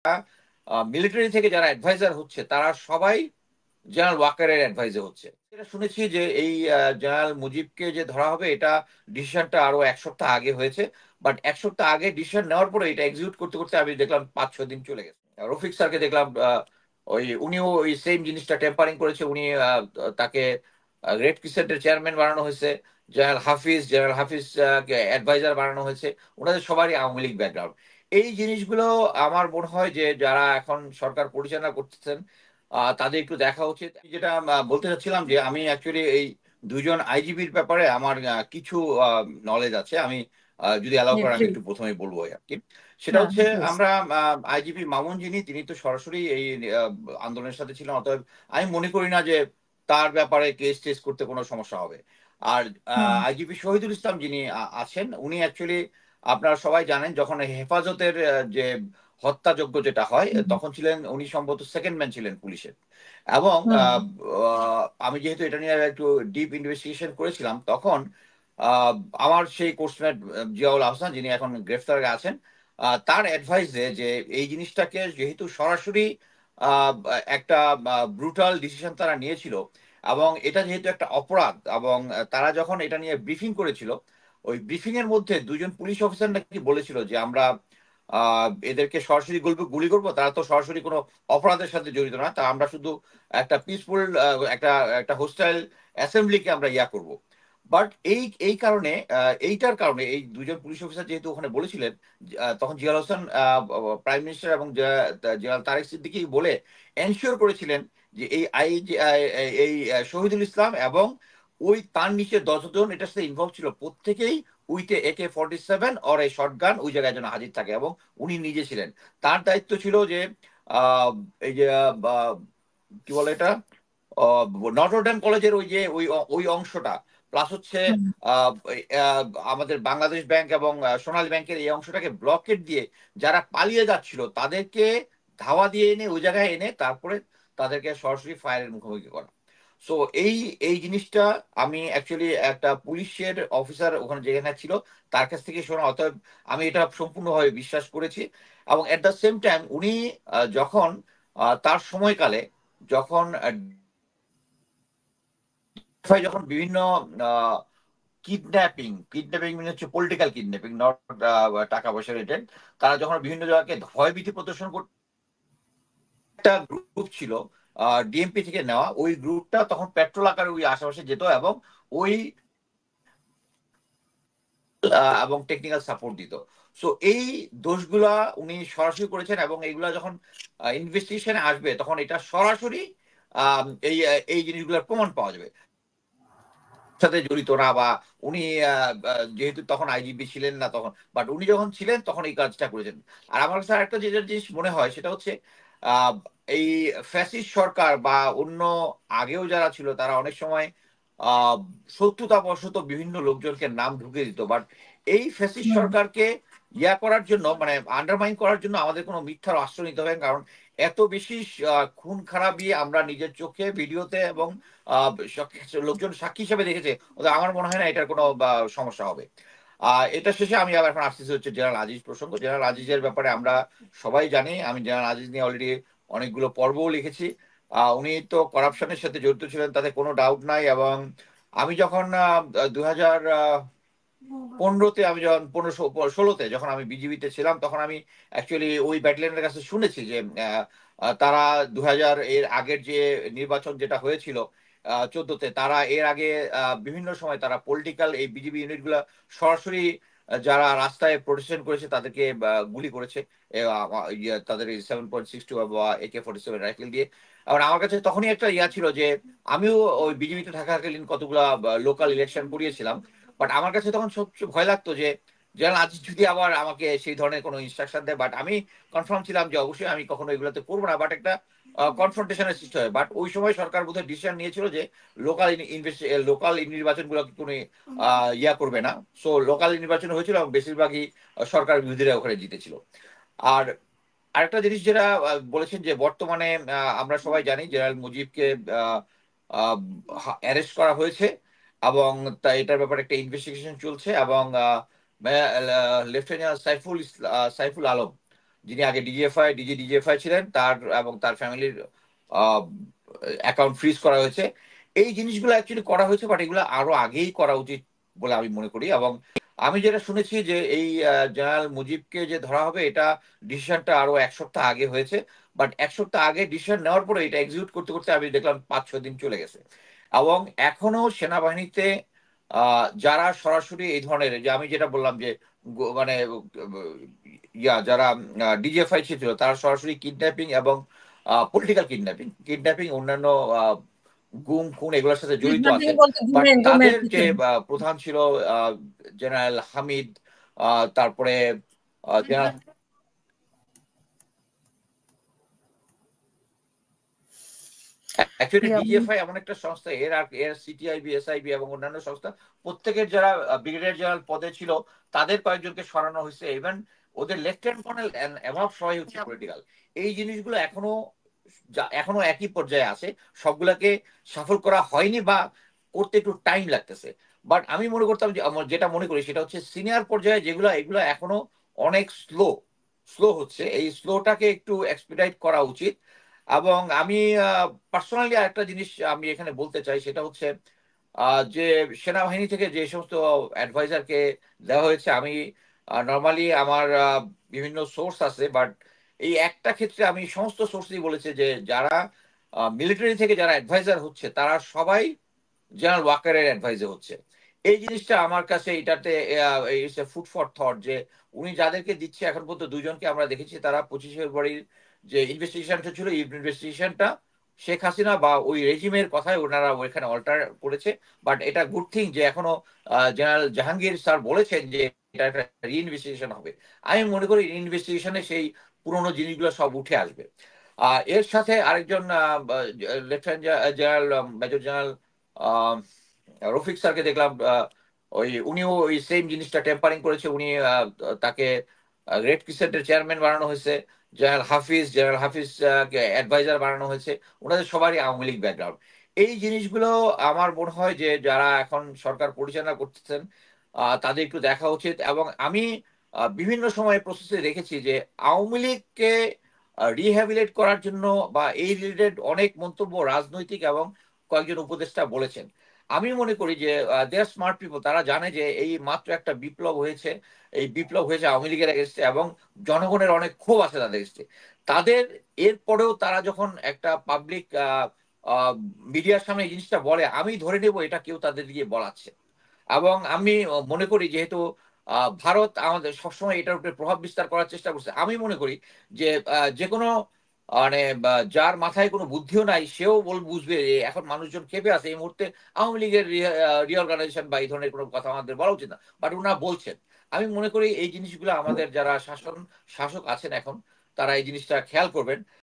Military থেকে যারা adviser হচ্ছে তারা সবাই জেনারেল ওয়াকারের অ্যাডভাইজে হচ্ছে। এটা শুনেছি যে এই জেনারেল মুজিবকে যে ধরা হবে, এটা ডিসিশনটা আরো 1 সপ্তাহ আগে হয়েছে। বাট 1 সপ্তাহ আগে ডিসিশন নেওয়ার পরে এটা এক্সিকিউট করতে করতে আমি দেখলাম 5-6 দিন চলে গেছে। রফিক স্যারকে দেখলাম, উনিও ওই সেম জিনিসটা টেম্পারিং করেছে। উনি তাকে রেড ক্রিসেন্টের চেয়ারম্যান বানানো হয়েছে, জেনারেল হাফিজ অ্যাডভাইজার বানানো হয়েছে। ওনাদের সবারই আওয়ামী লীগ ব্যাকগ্রাউন্ড। এই জিনিসগুলো আমার মনে হয় যে যারা এখন সরকার পরিচালনা করতেছেন তাদের একটু দেখা উচিত। যেটা বলতে চাচ্ছিলাম যে আমি অ্যাকচুয়ালি এই দুইজন আইজিবির ব্যাপারে আমার কিছু নলেজ আছে। আমি যদি অ্যালাউ হ্যাঁ, করেন আমি প্লিজ। একটু প্রথমে বলবো আর কি। সেটা হ্যাঁ, হচ্ছে হ্যাঁ, প্লিজ। আমরা আইজিপি মামুন যিনি, তিনি তো সরাসরি এই আন্দোলনের সাথে ছিলেন, অতএব আমি মনে করি না যে তার ব্যাপারে কেস টেস করতে কোনো সমস্যা হবে। আর হুম, আইজিপি শহীদুল ইসলাম যিনি আছেন, উনি অ্যাকচুয়ালি আপনারা সবাই জানেন যখন হেফাজতের যে হত্যাযজ্ঞ যেটা হয় হুম, তখন ছিলেন উনি, সম্ভবত সেকেন্ড ম্যান ছিলেন পুলিশের। এবং হুম, আমি যেহেতু এটা নিয়ে একটু ডিপ ইনভেস্টিগেশন করেছিলাম তখন আহ, আমার সেই কোর্সমেট জিয়াউল আহসান যিনি এখন গ্রেফতারে আছেন, তার অ্যাডভাইসে যে এই জিনিসটাকে যেহেতু সরাসরি আহ, একটা ব্রুটাল ডিসিশন তারা নিয়েছিল, এবং এটা যেহেতু একটা অপরাধ, এবং তারা যখন এটা নিয়ে ব্রিফিং করেছিল, ওই ব্রিফিং এর মধ্যে দুজন পুলিশ অফিসার নাকি বলেছিল যে আমরা এদেরকে সরাসরি গুলি করবো, তারা তো সরাসরি কোনো অপরাধের সাথে জড়িত না, তা আমরা শুধু একটা পিসফুল একটা একটা হোস্টাইল অ্যাসেম্বলিকে আমরা করব। বাট এই কারণে এইটার কারণে এই দুজন পুলিশ অফিসার যেহেতু ওখানে বলেছিলেন, তখন জিয়াউল হোসেন প্রাইম মিনিস্টার এবং জেনারেল তারেক সিদ্দিকী বলে এনশিওর করেছিলেন যে এই শহীদুল ইসলাম এবং ওই তার নিচে 10 জন এটার সাথে ইনভলভ ছিল, প্রত্যেকেই উইথে AK-47 অর এই শটগান ওই জায়গায় যেন হাজির থাকে, এবং উনি নিজে ছিলেন। তার দায়িত্ব ছিল যে আহ, এই যে কি বলে এটা, নটরডেম কলেজের ওই যে ওই অংশটা, প্লাস হচ্ছে হুম। আহ, আহ, আমাদের বাংলাদেশ ব্যাংক এবং সোনালী ব্যাংকের এই অংশটাকে ব্লকেট দিয়ে যারা পালিয়ে যাচ্ছিল তাদেরকে ধাওয়া দিয়ে এনে ওই জায়গায় এনে তারপরে তাদেরকে সরাসরি ফায়ারের মুখোমুখি করা। সো এই এই জিনিসটা আমি অ্যাকচুয়ালি একটা পুলিশের অফিসার ওখানে যেখানে ছিল তার কাছ থেকে শোনা, অতএব আমি এটা সম্পূর্ণভাবে বিশ্বাস করেছি। এবং এট দ্য সেম টাইম উনি যখন তার সময়কালে যখন যখন বিভিন্ন কিডন্যাপিং কিডন্যাপিং মানে হচ্ছে পলিটিক্যাল কিডন্যাপিং, নট টাকা পয়সা রিলেটেড, তারা যখন বিভিন্ন জায়গাকে ভয়ভীতি প্রদর্শন করতে, একটা গ্রুপ ছিল ডিএমপি থেকে নেওয়া, ওই গ্রুপটা তখন পেট্রোল আকারে ওই আশেপাশে যেত এবং ওই এবং টেকনিক্যাল সাপোর্ট দিত। সো এই দোষগুলা উনি সরাসরি করেছেন, এবং এইগুলা যখন ইনভেস্টিগেশনে আসবে তখন এটা সরাসরি এই এই জিনিসগুলোর প্রমাণ পাওয়া যাবে সাথে জড়িত না, বা উনি যেহেতু তখন আইজিপি ছিলেন না তখন, বাট উনি যখন ছিলেন তখন এই কাজটা করেছেন। আর আমার কাছে আরেকটা যেটা জিনিস মনে হয় সেটা হচ্ছে আহ, এই ফ্যাসিস্ট সরকার বা অন্য আগেও যারা ছিল তারা অনেক সময় আহ শত্রুতাবশত বিভিন্ন লোকজনকে নাম ঢুকে দিত, বাট এই ফ্যাসিস্ট হুম, সরকারকে করার জন্য, মানে আন্ডারমাইন করার জন্য আমাদের কোনো মিথ্যার আশ্রয় নিতে হবে না। কারণ এত বেশি খুন খারাপই আমরা নিজের চোখে ভিডিওতে এবং লোকজন সাক্ষী হিসেবে দেখেছে, ওদের আমার মনে হয় না এটার কোনো সমস্যা হবে। এটা শেষে আমি আবার এখন আসতেছি হচ্ছে জেনারেল আজিজ প্রসঙ্গ। জেনারেল আজিজের ব্যাপারে আমরা সবাই জানি, আমি জেনারেল আজিজ নিয়ে অলরেডি অনেকগুলো পর্বও লিখেছি। উনি তো করাপশনের সাথে জড়িত ছিলেন, তাতে কোনো ডাউট নাই। এবং আমি যখন 2015-তে, আমি যখন 15-16-তে যখন আমি বিজিবিতে ছিলাম, তখন আমি অ্যাকচুয়ালি ওই ব্যাটালিয়নের কাছে শুনেছি যে তারা 2000 এর আগের যে নির্বাচন যেটা হয়েছিল 14-তে, তারা এর আগে বিভিন্ন সময় তারা পলিটিক্যাল এই বিজিবি ইউনিটগুলো সরাসরি যারা রাস্তায় প্রোটেস্টেশন করেছে তাদেরকে গুলি করেছে, তাদের 7.62 বা AK-47 রাইফেল দিয়ে। আর আমার কাছে তখনই একটা ছিল যে আমিও ওই বিজিবিতে থাকাকালীন কতগুলা লোকাল ইলেকশন করিয়েছিলাম। বাট আমার কাছে তখন সবচেয়ে ভয় লাগতো যে জেনারেল আজিজ যদি আবার আমাকে সেই ধরনের কোনো ইনস্ট্রাকশন দেয়, বাট আমি কনফার্ম ছিলাম যে অবশ্যই আমি কখনো এগুলোতে করবো না, বাট একটা কনফ্রন্টেশনের সৃষ্টি হয়। বাট ওই সময় সরকার বোধহয় ডিসিশন নিয়েছিল যে লোকাল নির্বাচনগুলো কোনো করবে না। সো লোকাল নির্বাচন হয়েছিল এবং বেশিরভাগই সরকার বিরোধীরা ওখানে জিতেছিল। আর আরেকটা জিনিস যেটা বলেছেন যে বর্তমানে আমরা সবাই জানি জেনারেল মুজিবকে অ্যারেস্ট করা হয়েছে, এবং এটার ব্যাপারে একটা ইনভেস্টিগেশন চলছে। এবং লেফটেন্যান্ট সাইফুল আলম, যিনি আগে ডিজিএফআই ছিলেন, তার এবং তার ফ্যামিলির অ্যাকাউন্ট ফ্রিজ করা হয়েছে। এই জিনিসগুলো অ্যাকচুয়ালি করা হয়েছে, বাট এগুলো আরো আগেই করা উচিত বলে আমি মনে করি। এবং আমি যেটা শুনেছি যে এই জেনারেল মুজিবকে যে ধরা হবে, এটা ডিসিশনটা আরো 1 সপ্তাহ আগে হয়েছে। বাট 1 সপ্তাহ আগে ডিসিশন নেওয়ার পরে এটা এক্সিকিউট করতে করতে আমি দেখলাম 5-6 দিন চলে গেছে। এবং এখনো সেনাবাহিনীতে যারা সরাসরি এই ধরনের, যে আমি যেটা বললাম যে মানে যারা ডিজিএফআই ছিল, তারা সরাসরি কিডন্যাপিং এবং পলিটিক্যাল কিডন্যাপিং অন্যান্য গুম খুন এগুলোর সাথে জড়িত কিডন্যাপিং আছেন। বলতে বাট ঘুমের তাদের যে পিছনে। প্রধান ছিল জেনারেল হামিদ, তারপরে জেনারেল অ্যাকচুয়ালি জি আপনি। ডিজিএফআই এমন একটা সংস্থা, এর সিটিআইবি, এসআইবি এবং অন্যান্য সংস্থা, প্রত্যেকের যারা ব্রিগেডিয়ার জেনারেল পদে ছিল তাদের কয়েকজনকে সরানো হয়েছে। ইভেন ওদের লেফটেন্যান্ট কর্নেল এভাব সবাই হচ্ছে পলিটিক্যাল। এই জিনিসগুলো এখনো একই পর্যায়ে আছে, সবগুলাকে সফল করা হয়নি বা করতে একটু টাইম লাগতেছে। বাট আমি মনে করতাম যে যেটা মনে করি সেটা হচ্ছে সিনিয়র পর্যায়ে যেগুলো, এগুলো এখনো অনেক স্লো হচ্ছে। এই স্লোটাকে একটু এক্সপিডাইট করা উচিত। এবং আমি পার্সোনালি আরেকটা জিনিস আমি এখানে বলতে চাই, সেটা হচ্ছে যে সেনাবাহিনী থেকে যে সমস্ত অ্যাডভাইজারকে দেওয়া হয়েছে, আমি নর্মালি আমার বিভিন্ন সোর্স আছে, বাট এই একটা ক্ষেত্রে আমি সমস্ত সোর্সই বলেছে যে যারা মিলিটারি থেকে যারা অ্যাডভাইজার হচ্ছে তারা সবাই জেনারেল ওয়াকারের অ্যাডভাইজার হচ্ছে। এই জিনিসটা আমার কাছে এটাতে ফুড ফর থট, যে উনি যাদেরকে দিচ্ছে, এখন পর্যন্ত দুইজনকে আমরা দেখেছি, তারা 25 ফেব্রুয়ারির যে ইনভেস্টিগেশনটা ছিল, এই ইনভেস্টিগেশনটা শেখ হাসিনা বা ওই রেজিমের কথাই ওনারা ওইখানে অল্টার করেছে। বাট এটা গুড থিং যে এখনো জেনারেল জাহাঙ্গীর স্যার বলেছেন যে এটা একটা রিইনভেস্টিগেশন হবে। আমি মনে করি রিইনভেস্টিগেশনে সেই পুরোনো জিনিসগুলো সব উঠে আসবে। এর সাথে আরেকজন lieutenant general, major general Rafiq স্যারকে দেখলাম, উনিও ওই সেম জিনিসটা টেম্পারিং করেছে। উনি তাকে রেড ক্রিসেন্টের চেয়ারম্যান বানানো হয়েছে। জেনারেল হাফিজ অ্যাডভাইজার বানানো হয়েছে। ওনাদের সবারই আওয়ামী লীগ ব্যাকগ্রাউন্ড। এই জিনিসগুলো আমার মনে হয় যে যারা এখন সরকার পরিচালনা করতেছেন তাদের একটু দেখা উচিত। এবং আমি বিভিন্ন সময় প্রসেসে দেখেছি যে আওয়ামী লীগকে রিহ্যাবিলিট করার জন্য বা এই রিলেটেড অনেক মন্তব্য রাজনৈতিক এবং কয়েকজন উপদেষ্টা বলেছেন। আমি মনে করি যে দে আর স্মার্ট পিপল, তারা জানে যে এই মাত্র একটা বিপ্লব হয়েছে, এই বিপ্লব হয়েছে আওয়ামী লীগের এগেনস্টে, এবং জনগণের অনেক ক্ষোভ আছে তাদের এগেনস্টে। তাদের এরপরেও তারা যখন একটা পাবলিক মিডিয়ার সামনে এই জিনিসটা বলে, আমি ধরে নেব এটা কেউ তাদের দিয়ে বলাচ্ছে। এবং আমি মনে করি যেহেতু ভারত আমাদের সবসময় এটার উপরে প্রভাব বিস্তার করার চেষ্টা করছে, আমি মনে করি যে যে কোনো মানে যার মাথায় কোনো বুদ্ধিও নাই সেও বুঝবে যে এখন মানুষজন খেপে আছে এই মুহূর্তে, আওয়ামী লীগের রিঅর্গানাইজেশন বা এই ধরনের কোনো কথা আমাদের বলা উচিত না, বাট ওনারা বলছেন। আমি মনে করি এই জিনিসগুলো আমাদের যারা শাসক আছেন এখন, তারা এই জিনিসটা খেয়াল করবেন।